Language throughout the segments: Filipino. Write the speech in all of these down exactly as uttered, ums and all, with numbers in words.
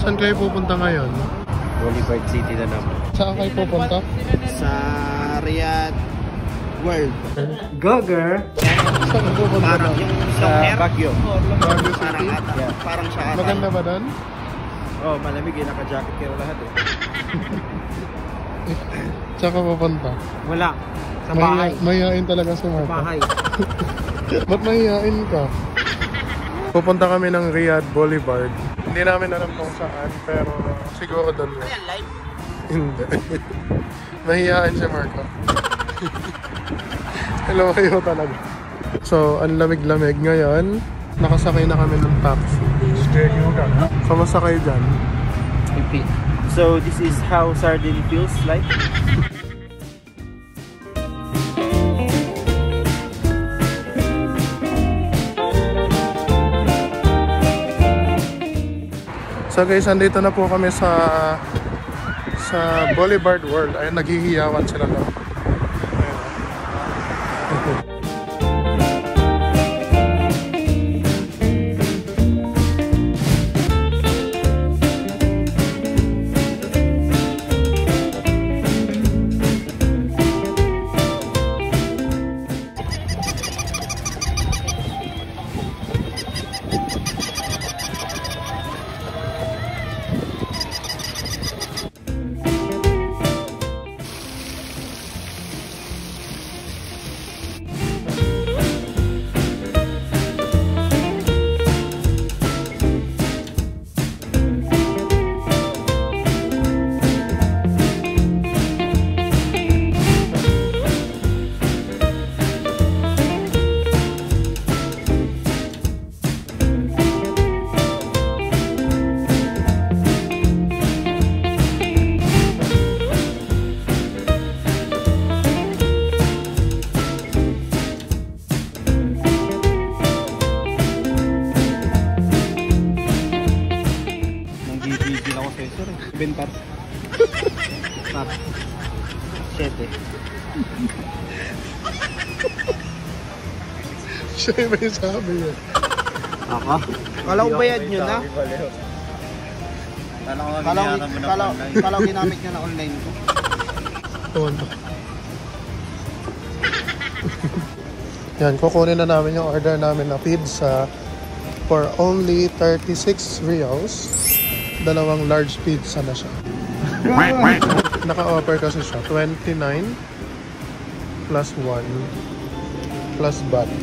Saan kayo pupunta ngayon? Boulevard City na naman. Saan kayo pupunta? Sa Riyadh World. Gogger! Saan kayo pupunta? Parang yung sa Baguio. Baguio City? Parang ata. Yeah. Parang siya ata. Maganda ba doon? Oo, oh, malamig eh. Naka-jacket kayo lahat eh. Saan ka pupunta? Wala. Sa bahay. Mahihain talaga si Marco. Sa bahay. Ba't mahihain ka? Pupunta kami ng Riyadh Boulevard. Hindi namin alam kung saan, pero siguro doon yun. Ayan, live? Hindi. Mahihain si Marco. Hello kayo talaga. So, ang lamig-lamig ngayon. Nakasakay na kami ng taxi. Kamusta kayo dyan? So, this is how sardine feels like? So guys, andito na po kami sa sa Boulevard World. Ayun, naghihiyawan sila doon. Bentar. Tar. Sete. Siya yung may sabi yun. Ako? Kala ko bayad nyo na? Kala ko ginamit nyo na online ko. Tuwan to. Yan, kukunin na namin yung order namin na pizza for only thirty-six riyals. Dalawang large pizza na siya. Naka-offer kasi siya twenty-nine plus one plus B A T.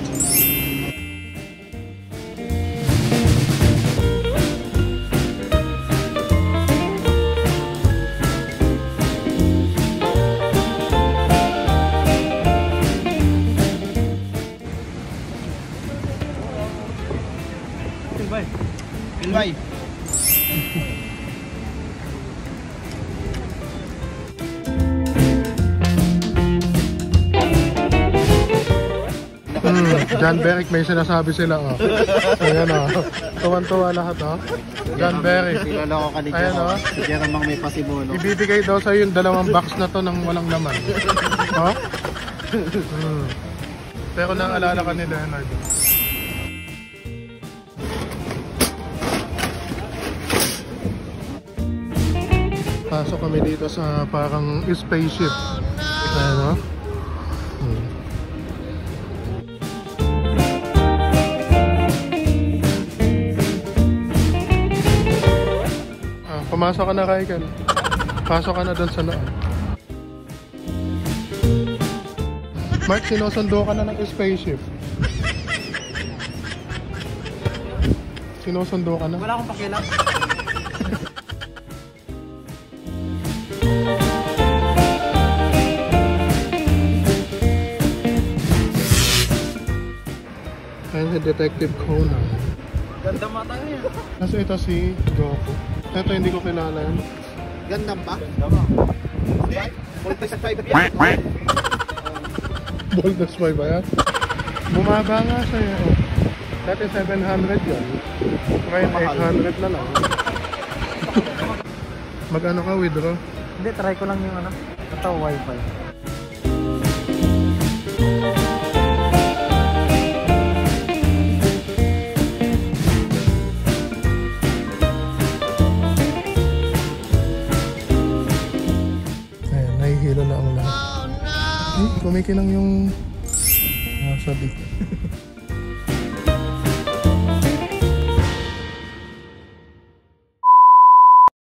Ilbay. Ilbay. Hmm, John Beric, may sinasabi sila, oh. Ayan, oh. Tuwan-tuwa lahat, oh. John Beric. Kilala ko kanina. Ayan, oh. Si Jeramang may pasimuno. Ibibigay daw sa'yo yung dalawang box na to ng walang laman. Oh? Hmm. Pero naalala ka ni Leonard. Pasok kami dito sa parang spaceship. Ayan, oh. Hmm. Pumasok ka na, Raikan. Pasok ka na doon sa loob. Mark, sinusundo ka na ng spaceship. Sinusundo ka na? Wala akong pakialam. Ayan si Detective Conan. Ganda mata niya. Kasi ito si Goku. Ito hindi ko kilala yan. Ganda ba? Ganda ba? forty-five yan. Boldness five ba yan? Bumaba nga siya yun. Dati seven hundred yan. Ngayon eight hundred na lang. Mag-ano ka, withdraw? Hindi, try ko lang yung ano. Ito, wifi. kilo na ang lahat. Oh no! Ay, kumikinang yung... Ah, sabi.